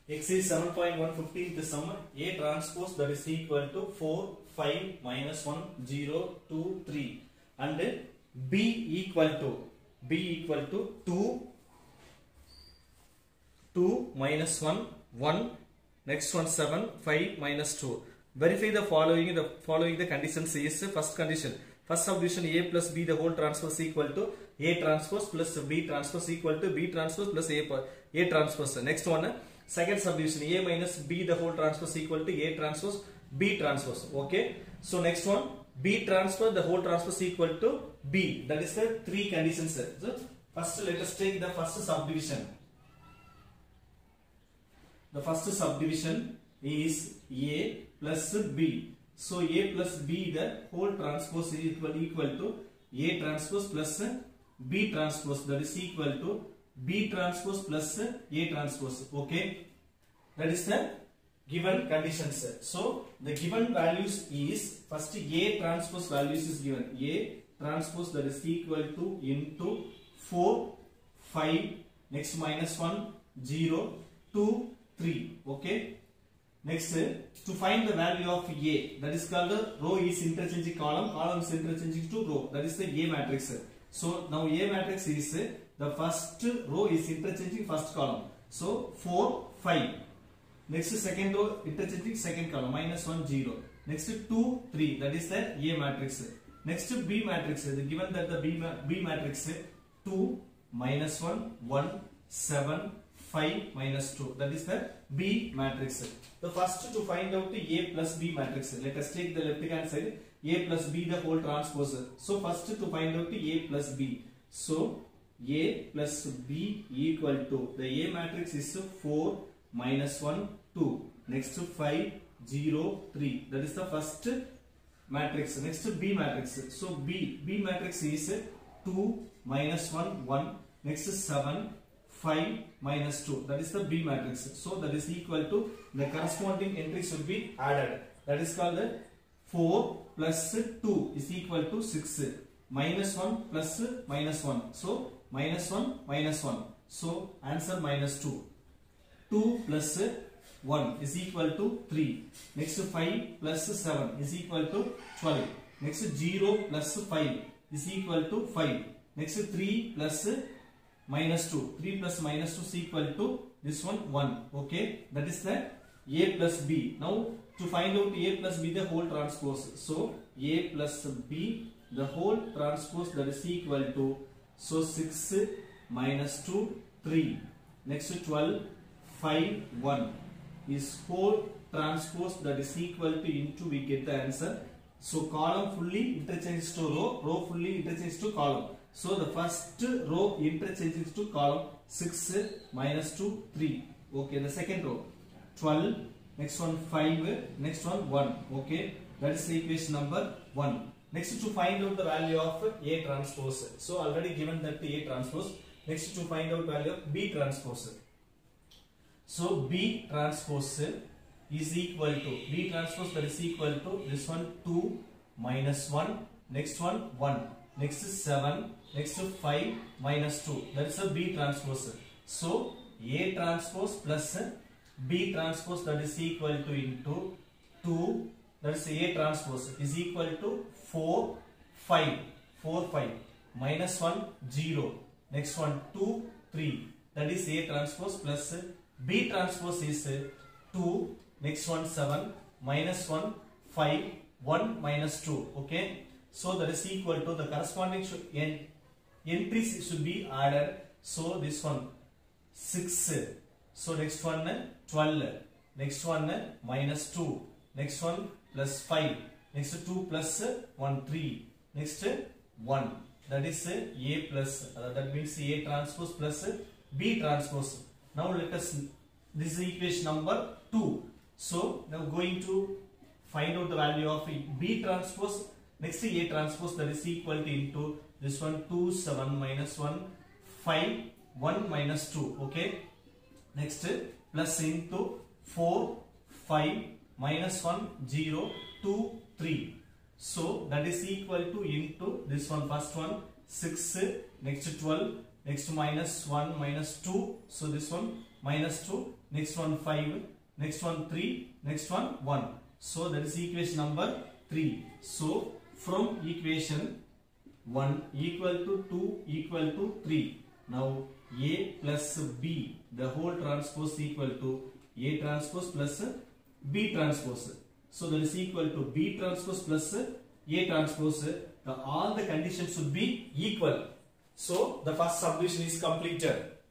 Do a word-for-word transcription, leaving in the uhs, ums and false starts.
X is seven point one five zero, the sum A transpose that is equal to four, five, minus one, zero, two, three, and B equal to B equal to two, two, minus one, one, next one seven, five, minus two. Verify the following, the following the conditions is first condition. First subdivision A plus B the whole transpose equal to A transpose plus B transpose equal to B transpose plus A, A transpose. Next one, second subdivision A minus B the whole transpose equal to A transpose B transpose. Okay. So next one, B transpose the whole transpose equal to B. That is the three conditions. So first let us take the first subdivision. The first subdivision is A plus B. So A plus B the whole transpose is equal, equal to A transpose plus B transpose, that is equal to B transpose plus A transpose. Okay, that is the given conditions. So the given values is first A transpose values is given. A transpose that is equal to into four, five, next minus one, zero, two, three. Okay. Next, to find the value of A, that is called the row is interchanging column, column is interchanging to row, that is the A matrix. So now A matrix is the first row is interchanging first column. So four, five. Next second row interchanging second column, minus one, zero. Next two, three, that is the A matrix. Next B matrix, given that the B, B matrix two, minus one, one, seven, five, minus two, that is the B matrix. The first to find out the A plus B matrix. Let us take the left hand side, A plus B the whole transpose. So first to find out the A plus B. So A plus B equal to the A matrix is four, minus one, two. Next five, zero, three. That is the first matrix. Next B matrix. So B B matrix is two, minus one, one. Next seven, five, minus two. That is the B matrix. So that is equal to the corresponding entry should be added. That is called the four plus two is equal to six. Minus one plus minus one. So minus one, minus one. So answer minus two. two plus one is equal to three. Next five plus seven is equal to twelve. Next zero plus five is equal to five. Next three plus minus two. three plus minus two is equal to this one one. Okay, that is the A plus B. Now to find out A plus B the whole transpose. So A plus B the whole transpose, that is equal to, so six minus two, three. Next twelve, five, one is whole transpose, that is equal to into, we get the answer. So column fully interchanges to row, row fully interchanges to column. So the first row interchanges to column, six minus two, three. Okay, the second row twelve, next one five, next one one. Okay, that is equation number one. Next to find out the value of A transpose. So already given that A transpose. Next to find out value of B transpose. So B transpose is equal to, B transpose that is equal to this one two minus one, next one one, next is seven, next to five minus two. That is a B transpose. So A transpose plus B transpose, that is equal to into two, that is A transpose is equal to four, five, four, five, minus one, zero, next one two, three, that is A transpose plus B transpose is two, next one seven, minus one, five, one, minus two. Okay, so that is equal to the corresponding should, en, entries should be added. So this one six, so next one twelve, next one minus two, next one plus five, next two plus one, three, next one, that is A plus, uh, that means A transpose plus B transpose. Now let us, this is equation number two. So now going to find out the value of B transpose. Next A transpose, that is equal to into this one two, seven, minus one, five, one, minus two. Okay, next plus into four, five, minus one, zero, two, three. So that is equal to into this one first one six, next twelve, next minus one, minus two, so this one minus two, next one five, next one three, next one one. So that is equation number three. So from equation one equal to two equal to three. Now A plus B, the whole transpose equal to A transpose plus B transpose. So that is equal to B transpose plus A transpose. The, all the conditions should be equal. So the first subdivision is completed.